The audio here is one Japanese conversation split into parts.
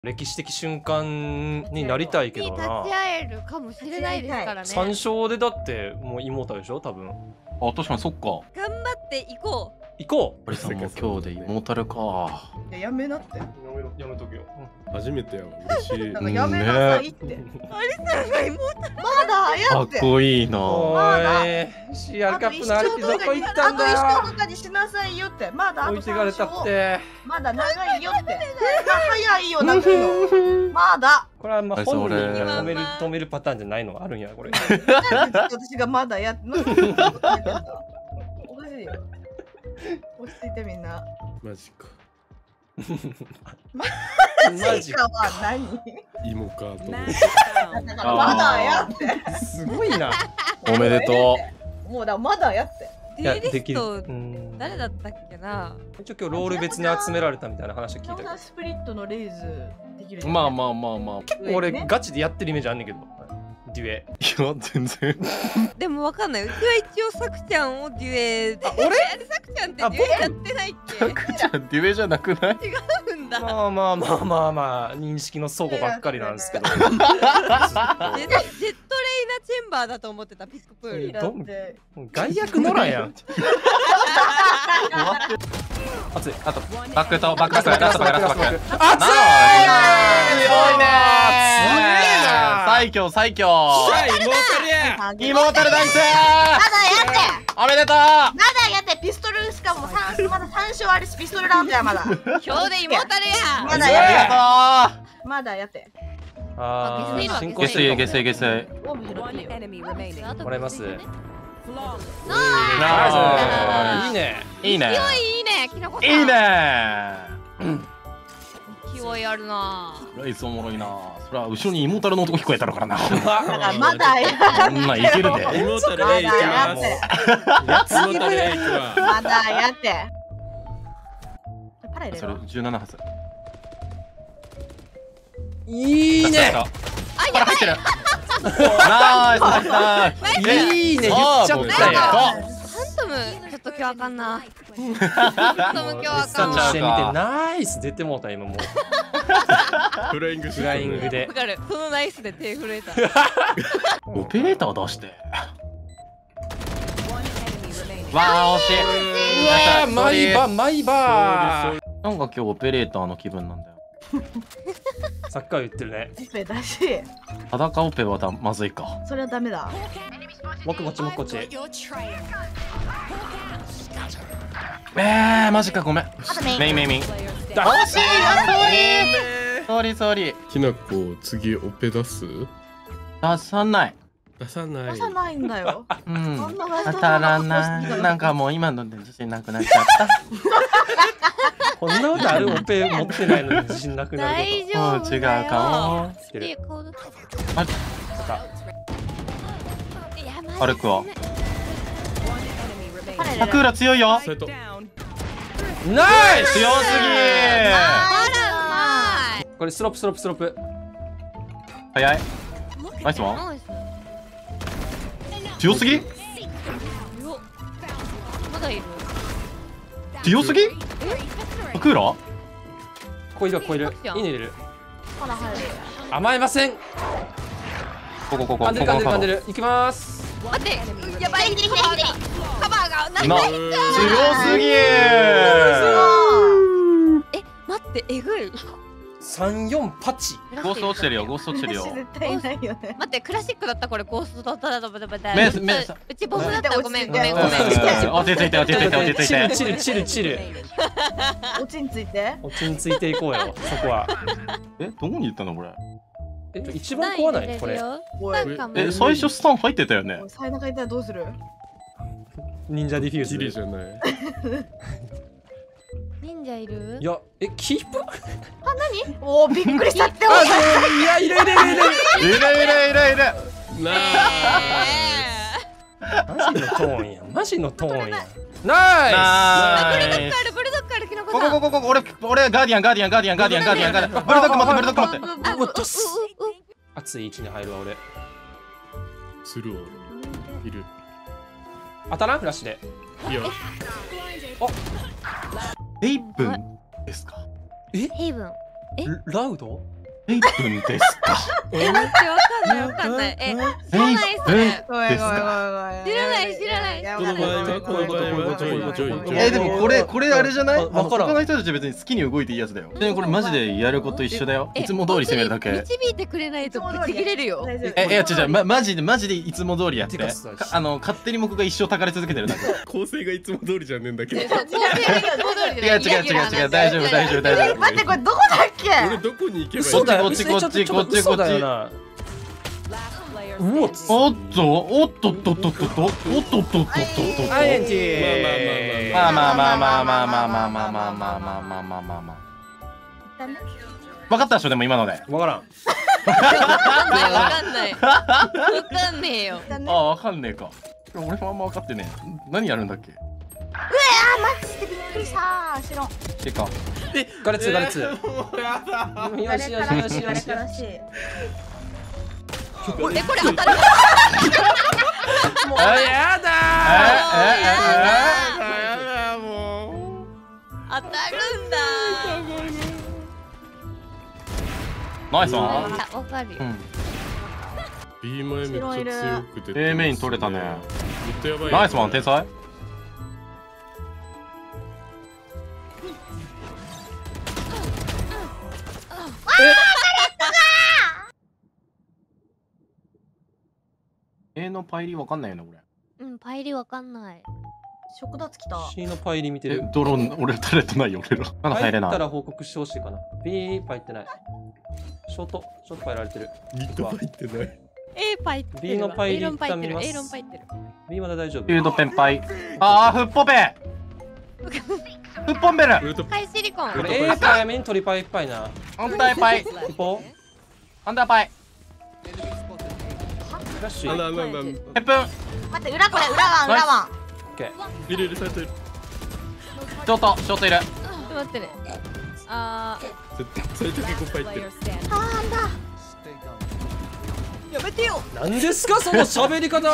歴史的瞬間になりたいけどな。 立ち会えるかもしれないですからね。 3勝でだってもう妹でしょ多分。 あ、確かにそっか。 頑張っていこう。 行こう。 堀さんも今日でイモータルか。 いや、やめなって。 やめとくよ。 初めてやわ、嬉しい。 なんかやめなさいって。 あれさんが妹。 まだやかっって。 こいいな。 おーい、CR カップのあれってどこ行ったんだよ。 あと一生とかにしなさいよって。まだあと置いてかれたって。 まだ長いよって。早いよだっての。まだ。 これはまあ本人に今止めるパターンじゃないのがあるんやこれ。 私がまだやって。おかしいよ。落ち着いてみんな。 マジか。 マジかは何？ 芋かと思って。 まだやって。 すごいな。 おめでともうだまだやって。 いやデイリストうん誰だったっけな。 一応今日ロール別に集められたみたいな話を聞いたけど。 スプリットのレイズできる。 う。まあまあまあまあ。 俺ガチでやってるイメージあんねんけど。デュエ。 いや、全然。 でもわかんない。うちは一応サクちゃんをデュエ。 俺？ サクちゃんってデュエやってないっけ？ さくちゃん、デュエじゃなくない？ 違うんだ。 まあまあまあまあまあ認識の相互ばっかりなんですけど。 ジェットレイナチェンバーだと思ってたピックプール。 だって外役乗らんやん。熱い。 あと、バックとバックラストバックラストバックラストバック。 熱い。 強いねー。最強最強。イモータルダンス。 まだやっておめでとう。 まだやってピストルしかもまだ3勝あるしピストルラウンドやまだ今日でイモータルや。 まだありやってがまだやってああ、進とう。下水下水下水。 オーブ拾っていいよもらいます。 ナいいね。 いいね。 いいね、きのこさん。 いいね。 勢いあるな。 ライスおもろいな。それは後ろにイモータルの音聞こえたのからな。 まだやこんなんいけるで。 妹タルエイきます。妹タルエイきは。 まだやってパラ入れそれろ 17発。 いいね。 これ入ってる。ナイスナイスナイス。 いいね。言っちゃったよ。 ハントム、ちょっと今日あかんな。ハントム今日あかんわ。 してみてナイス出てもうた今もう。 フライングフライングでわ。かる。そのナイスで手震えた。 オペレーター出して。わあ惜しい。 うわー毎晩毎晩。 なんか今日オペレーターの気分なんだよ。 さっきから言ってるね。 オペだし裸オペはまずいか。 それはダメだもっこっちもっこっち。 マジかごめん。メインメインメイン。惜しいやソーリーソーリー。 きなこ次オペ出す？ 出さない。 出さない。 出さないんだようんそんな当たらないなんかもう今ので自信なくなっちゃったこんなことあるオペ持ってないのに自信なくなる大こ丈夫だよ。 もう違うかと。 いいコード。 あアルクはパラ入れろサクーラ強いよ。 それとナイス。 強すぎー。 あらうまい。 これスロープスロープスロープ。 早い。ナイスワン。 ナイス。 強すぎ？ よまだいる。 強すぎ？サクーラ？ ここいるここいる。いいね入れる。 パラ入る甘えません。 ここ噛んでる噛んでる噛んでる。いきます。 待って、やばい。カバーがない。 強すぎー。 え、待って、えぐい。 34パチ。 ゴースト落ちてるよゴースト落ちてるよ。 絶対いないよね待って、クラシックだったこれゴーストだったらうちボスだったごめんごめんごめん。 落ち着いて落ち着いて落ち着いチルて。 チルチルチル。 おちについて落ちについていこうよそこは。 どこに行ったのこれ？ 一番怖ないこれ。 おい最初スタン入ってたよね。 おい最中いたらどうする忍者ディフューズ。 ギリじゃない。 忍者いる？ いやキープ？ おーびっくりしたってあいやいるいるいるいる。 いるいるいるいる。 なマジのトーンやマジのトーンや。ナイス。 ブルドッグあるキノコこさん。 こ俺ガーディアンガーディアンガーディアンガーディアンガーディアンガーディアン。ブルドッグ持ってブルドッグ持って。 うわどっす。熱い位置に入るわ俺。 するわ。いる。 当たらんフラッシュで。 いや。 ヘイブンですか？ ヘイブン。 ラウドエイプンですか。 待ってわかんない。知らないそれ。 ごめんごめんごめん。 知らないこの場合はこの場合はちょいちょい。 でもこれあれじゃない？ わからん他の人たち別に好きに動いていいやつだよ。でもこれマジでやること一緒だよ。いつも通り攻めるだけ。 導いてくれないとぶち切れるよ。 いや違うマジでいつも通りやって。勝手に僕が一生たかれ続けてるだけ。 構成がいつも通りじゃねえんだけど。 違う大丈夫。 待ってこれどこだっけ？ 俺どこに行けばいい？ そうだよ。 こっち。 そうだよな。 おっと。 アイエンティまあ。分かったでしょでも今ので。 わからん。 わかんねえよ。 あ、わかんねえか。俺もあんま分かってねえ。何やるんだっけ？ マジでびっくりした知らん。 てか。 ガレツ。 もうやだ。 よし。 これ当たる。 もうやだもう。 当たるんだ。 ナイスワン。 わかるよ。 B 前めっちゃ強くて。 A メイン取れたね。 ずっとやばい。 ナイスワン天才。A のパイリわかんないよね俺。 パイリわかんない。 食奪来た。 C のパイリ見てる。 ドローン俺タレットないよ俺ら。まだ入れない。 入ったら報告してほしいかな。B パイってない。ショートパイられてる。 ミッドパイってない。 A パイってる。 B のパイリ一旦見ます。 A ロンパイってる。 B まだ大丈夫。 フィールドペンパイ。ああフッポペ。フッポンベル。 ハイシリコン。 これ A パイミントリパイいっぱいな。 アンダーパイ。 一方アンダーパイ。 フラッシュ。 なんヘップン。 待って裏これ裏ワン。 オッケー。 入れるされてる。 ショートいる。 ちょっと待ってね。 それと結構パイってる。 やめてよ。 なんですかその喋り方。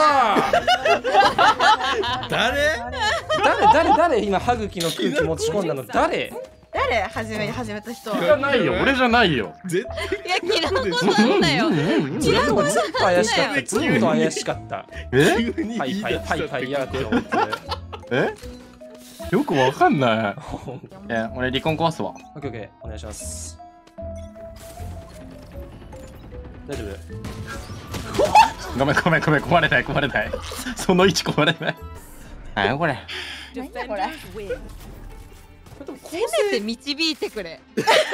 誰今歯茎の空気持ち込んだの誰？ 誰初めた人じゃないよ俺じゃないよ。 絶対。 いやキラコなんだよ。 ずっと怪しかった。ずっと怪しかった。 え？ パイやって思って。 え？よくわかんない。俺離婚壊すわ。 オッケーお願いします。大丈夫？ ごめん壊れないその位置壊れない。何やこれ。 何だこれ。 せめて導いてくれ。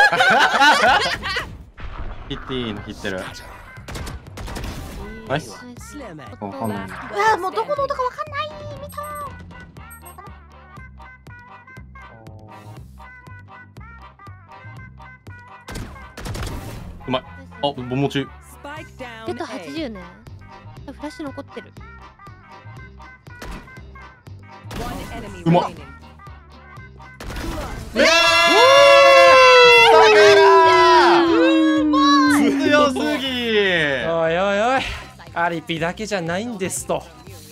ヒッティーのヒッてる。ナイス。 うわもうどこの音かわかんない。見た。 うまい。あ、ボモチ。 出た80ね。フラッシュ残ってる。 うまっ。強すぎ。 おいアリピだけじゃないんですと。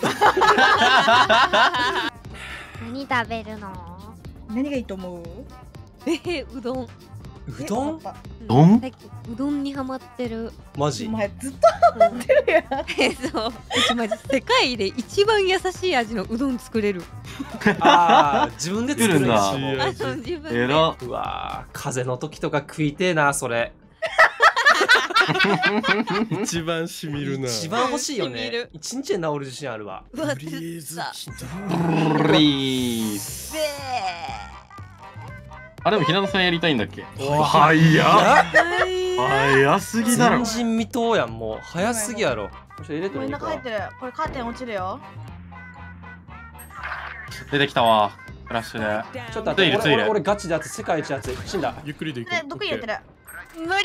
何食べるの？ 何がいいと思う？ うどん。 うどん？ 最近うどんにハマってる。 マジ？ お前ずっとハマってるやん。 そう。うちマジ世界で一番優しい味のうどん作れる。 ああ自分で作るんだ。 自分で。 えら。 うわ風邪の時とか食いてえなそれ。 一番しみるな。 一番欲しいよね。 染みる一日で治る自信あるわ。 うわブリーズきた。 ブリーズ。あでも平野さんやりたいんだっけ？早すぎだろ。 前人未到やんもう早すぎやろ。入れてみんみるか。 な帰ってる。これカーテン落ちるよ。 出てきたわ。フラッシュで。 ちょっと待って俺ガチで熱い世界一熱い死んだ。 ゆっくりでいく。 毒入れてる。 無理。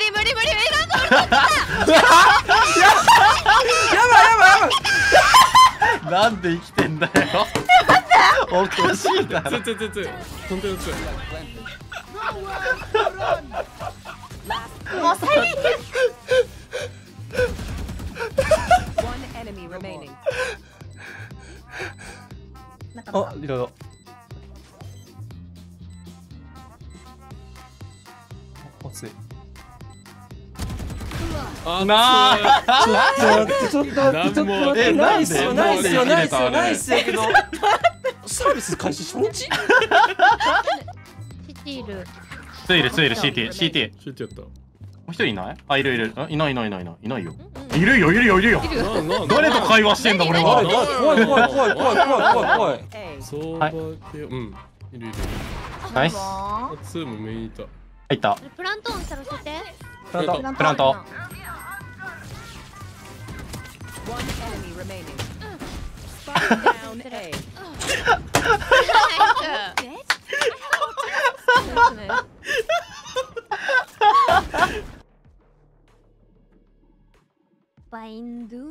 なんで生きてんだよ。おかしいだろ。 本当に強い。 もう最悪。 あリロード。熱い。 なあちょっと待ってないっすよないっすよやけどサービス開始初日シティール。 ツイル CT シュートやった。 もう一人いない？あ、いる。いないよ。いるよ。誰と会話してんだ俺は。 怖い。 相場系、うん。いる。 ナイス。 ツーもメインいた。 入った。 プラントンしたら教えて。 プラント。 バインドゥ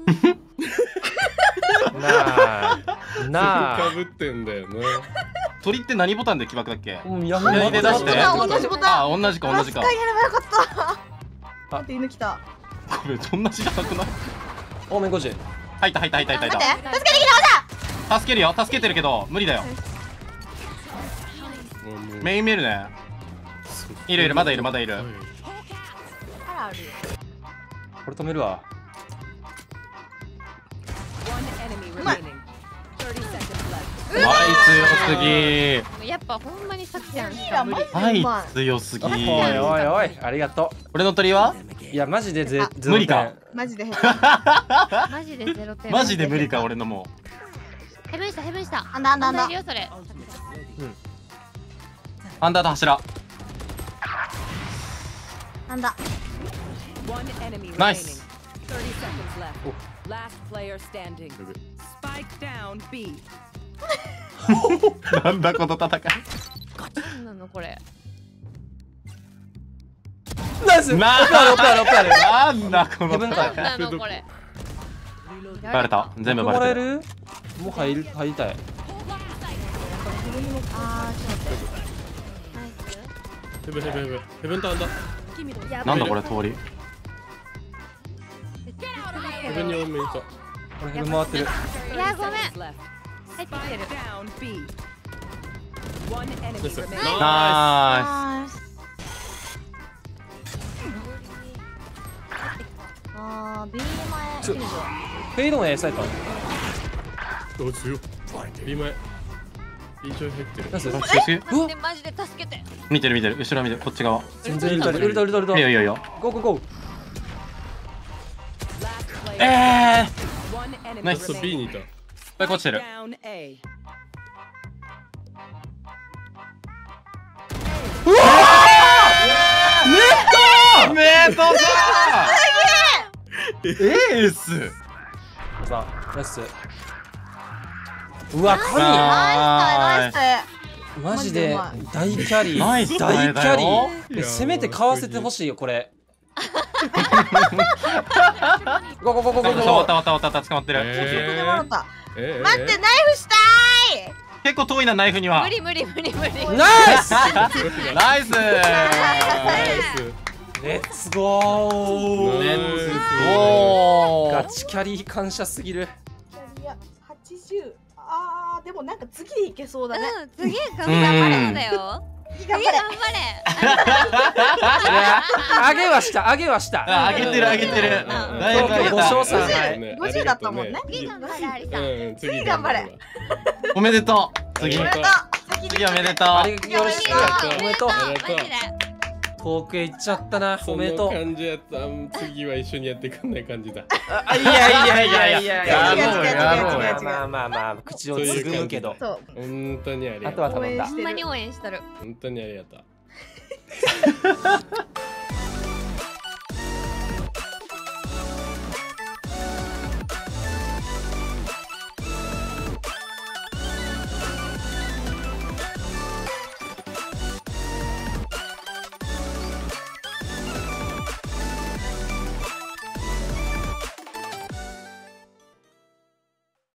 なあかぶってんだよな。 鳥って何ボタンで起爆だっけ？ 左で出して。 同じボタン。 あ、同じか。 やればよかった。待って、犬来た。 これそんな知らなくない？ オーメン50 入った。 待って、助けてきた助けるよ。助けてるけど無理だよ。メインメールね。いるまだいる。 あらあるよ。 これ止めるわはい、強すぎ。 やっぱほんまにさっちゃんしいや、 か無理。 マジでうまはい、強すぎ。 おいありがと俺の鳥はいやマジで無理か。 マジでマジで0点。 マジで無理か、俺のもヘブンした。 あんだ。 いるよそれ。 アンダーと柱。 なんだ。 ナイス。なんだこの戦い。 なんなのこれ。 ナイスなんだこのヘブン戦い。 なんなのこれ。 バレた。全部バレてる。 もらえるもう入りたいあーちょっと待って。 ヘブンとアンダー。 なんだこれ通り。 ヘブンに多めいた。 これヘブン回ってるいやごめん。入ってきてる。 です。 ナイあー、B 前。 フェードの A サイトお強い。B 前。いいちょい入ってる。 ナイスス。 マジで助けて。 見てる。後ろ見てる。こっち側。 全然いるいいよ。 ゴーナイス。 そう B にいた。 これこっちてる。メートさん。エース。 さあナイスうわ神ナイス。 マジで大キャリナイスー大キャリいやーせめて買わせてほしいよこれゴー終わった捕まってる。 でもらった。 待待って、ナイフしたい。 結構遠いなナイフには。 無理。 ナイスナイス。 レッツゴーレッツゴー。 ガチキャリー感謝すぎるいや、80。あー、でもなんか次でいけそうだね。 次頑張れんだよ。次頑張れ。 上げはした上げてる。だいぶ上げご賞た。 賛はい 50だったもんね。 次頑張れアリさん。 次頑張れ。 おめでとう。次おめでとう。 おめでとう。 あれよろしくおめでとうマジで。 遠くへ行っちゃったなおめでとう感じやった。次は一緒にやってくんない感じだ。 いややろうよ。 まあ口をつぐむけどそう。 本当にありがとう。 あとは頼んだほんまに応援しとる。 本当にありがとう。